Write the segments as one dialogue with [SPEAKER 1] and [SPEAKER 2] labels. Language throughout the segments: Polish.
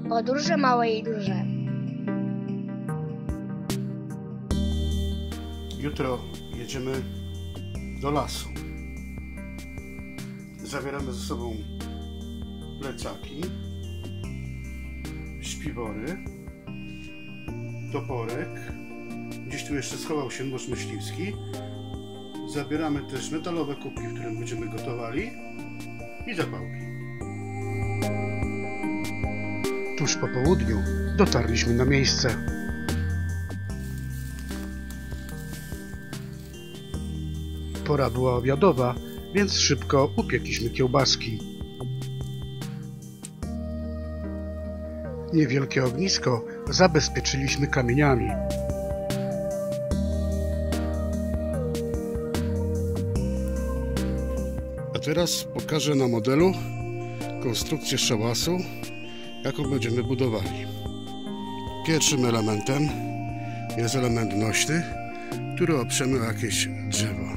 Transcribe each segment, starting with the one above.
[SPEAKER 1] Podróże małe i duże.
[SPEAKER 2] Jutro jedziemy do lasu. Zabieramy ze sobą plecaki, śpiwory, toporek. Gdzieś tu jeszcze schował się nóż myśliwski. Zabieramy też metalowe kubki, w którym będziemy gotowali, i zapałki. Tuż po południu dotarliśmy na miejsce. Pora była obiadowa, więc szybko upiekliśmy kiełbaski. Niewielkie ognisko zabezpieczyliśmy kamieniami. A teraz pokażę na modelu konstrukcję szałasu, jaką będziemy budowali. Pierwszym elementem jest element nośny, który oprzemy o jakieś drzewo.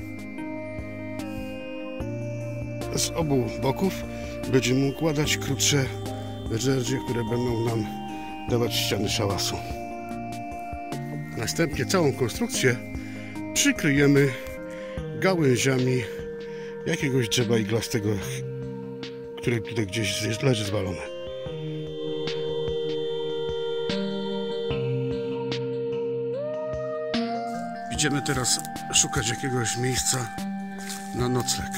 [SPEAKER 2] Z obu boków będziemy układać krótsze żerdzie, które będą nam dawać ściany szałasu. Następnie całą konstrukcję przykryjemy gałęziami jakiegoś drzewa iglastego, które tutaj gdzieś leży zwalone. Idziemy teraz szukać jakiegoś miejsca na nocleg.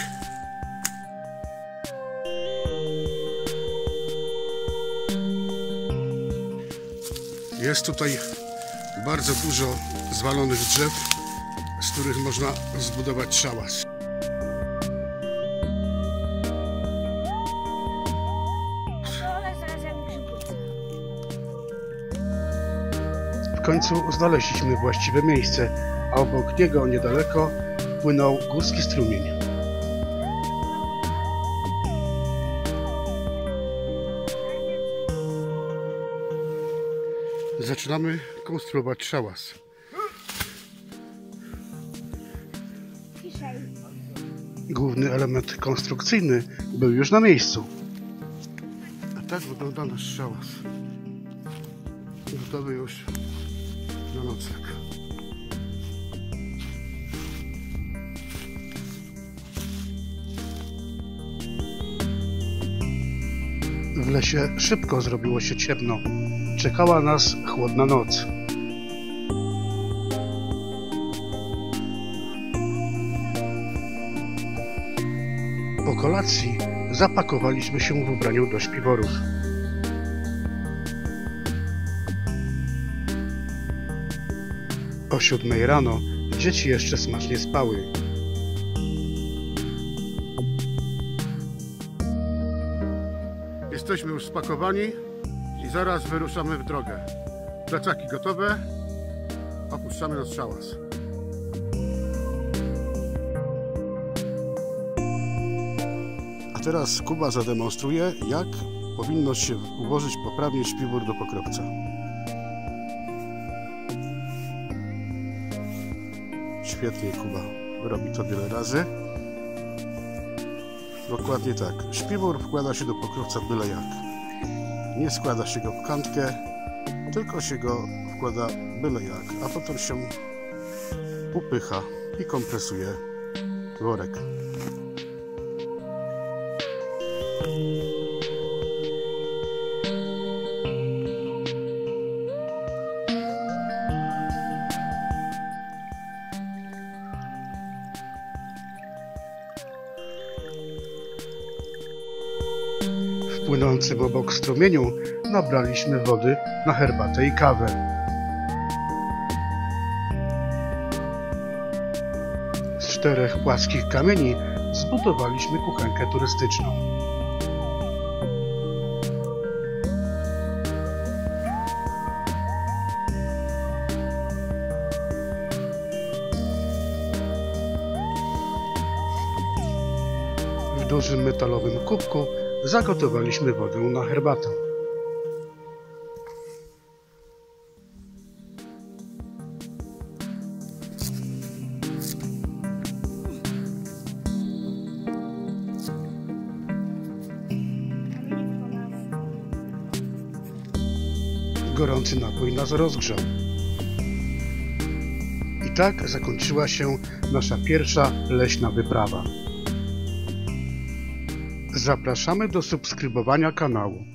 [SPEAKER 2] Jest tutaj bardzo dużo zwalonych drzew, z których można zbudować szałas. W końcu znaleźliśmy właściwe miejsce, a obok niego niedaleko płynął górski strumień. Zaczynamy konstruować szałas. Główny element konstrukcyjny był już na miejscu. A tak wygląda nasz szałas. Gotowy już na nocleg. W lesie szybko zrobiło się ciemno. Czekała nas chłodna noc. Po kolacji zapakowaliśmy się w ubraniu do śpiworów. O 7 rano dzieci jeszcze smacznie spały. Jesteśmy już spakowani i zaraz wyruszamy w drogę. Plecaki gotowe, opuszczamy nasz szałas. A teraz Kuba zademonstruje, jak powinno się ułożyć poprawnie śpiwór do pokrowca. Świetnie Kuba robi to wiele razy. Dokładnie tak. Śpiwór wkłada się do pokrowca byle jak. Nie składa się go w kantkę, tylko się go wkłada byle jak, a potem się upycha i kompresuje worek. W płynącym obok strumieniu nabraliśmy wody na herbatę i kawę. Z 4 płaskich kamieni zbudowaliśmy kuchenkę turystyczną. W dużym metalowym kubku zagotowaliśmy wodę na herbatę. gorący napój nas rozgrzał. I tak zakończyła się nasza pierwsza leśna wyprawa. Zapraszamy do subskrybowania kanału.